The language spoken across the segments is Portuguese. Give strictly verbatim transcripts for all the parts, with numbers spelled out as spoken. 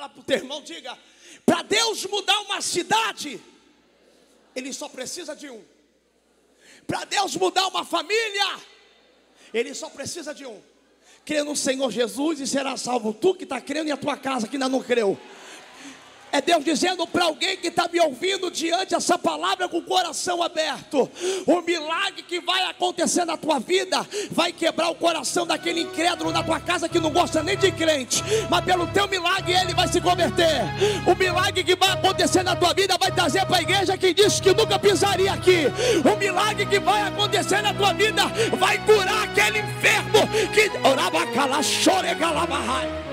Fala para o teu irmão, diga: para Deus mudar uma cidade, Ele só precisa de um. Para Deus mudar uma família, Ele só precisa de um. Crê no Senhor Jesus e será salvo. Tu que está crendo, e a tua casa que ainda não creu. É Deus dizendo para alguém que está me ouvindo diante dessa palavra com o coração aberto: o milagre que vai acontecer na tua vida vai quebrar o coração daquele incrédulo na tua casa que não gosta nem de crente, mas pelo teu milagre ele vai se converter. O milagre que vai acontecer na tua vida vai trazer para a igreja quem disse que nunca pisaria aqui. O milagre que vai acontecer na tua vida vai curar aquele enfermo que orava cala, chore, galabahai.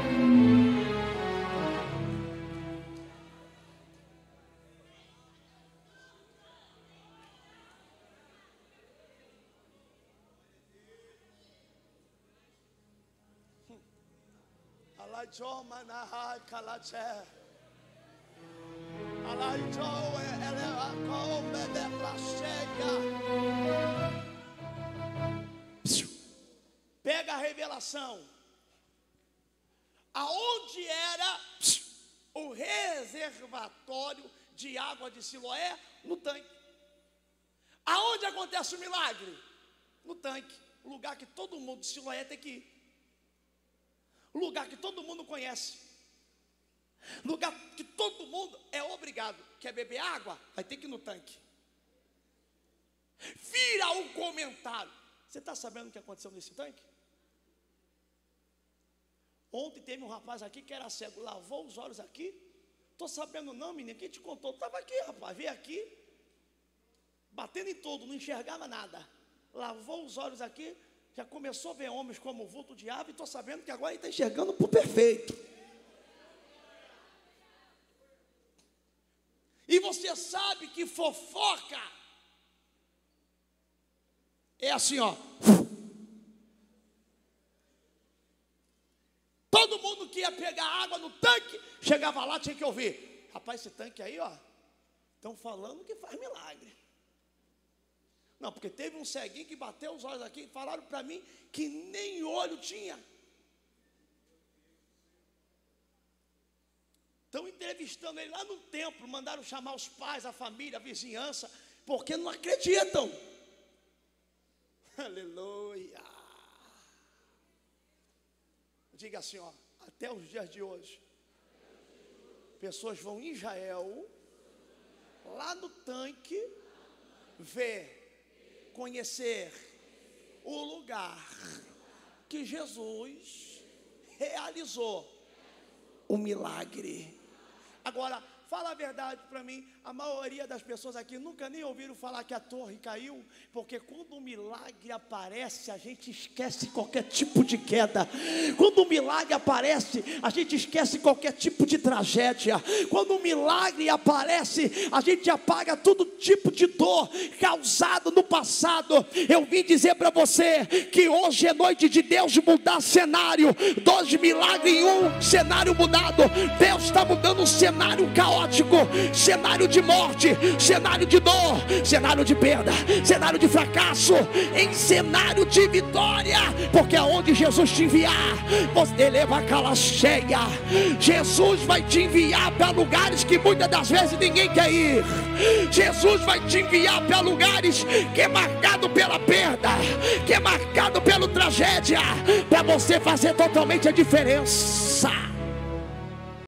Pega a revelação. Aonde era o reservatório de água de Siloé? No tanque. Aonde acontece o milagre? No tanque. O lugar que todo mundo de Siloé tem que ir. Lugar que todo mundo conhece. Lugar que todo mundo é obrigado. Quer beber água? Vai ter que ir no tanque. Vira um comentário. Você está sabendo o que aconteceu nesse tanque? Ontem teve um rapaz aqui que era cego, lavou os olhos aqui. Estou sabendo não, menino, quem te contou? Estava aqui, rapaz, veio aqui, batendo em tudo, não enxergava nada. Lavou os olhos aqui, já começou a ver homens como vulto de ave. E estou sabendo que agora ele está enxergando por perfeito. E você sabe que fofoca é assim, ó. Todo mundo que ia pegar água no tanque, chegava lá, tinha que ouvir: rapaz, esse tanque aí, ó, estão falando que faz milagre. Não, porque teve um ceguinho que bateu os olhos aqui, falaram para mim que nem olho tinha. Estão entrevistando ele lá no templo, mandaram chamar os pais, a família, a vizinhança, porque não acreditam. Aleluia. Diga assim, ó, até os dias de hoje, pessoas vão em Israel, lá no tanque, ver, conhecer o lugar que Jesus realizou o milagre. Agora, fala a verdade para mim, a maioria das pessoas aqui nunca nem ouviram falar que a torre caiu, porque quando o milagre aparece, a gente esquece qualquer tipo de queda. Quando o milagre aparece, a gente esquece qualquer tipo de tragédia. Quando o milagre aparece, a gente apaga todo tipo de dor causada no passado. Eu vim dizer para você que hoje é noite de Deus mudar cenário. Dois milagres em um cenário mudado. Deus está mudando um cenário caótico, cenário de morte, cenário de dor, cenário de perda, cenário de fracasso, em cenário de vitória, porque aonde Jesus te enviar, você leva a cala cheia. Jesus vai te enviar para lugares que muitas das vezes ninguém quer ir. Jesus vai te enviar para lugares que é marcado pela perda, que é marcado pela tragédia, para você fazer totalmente a diferença.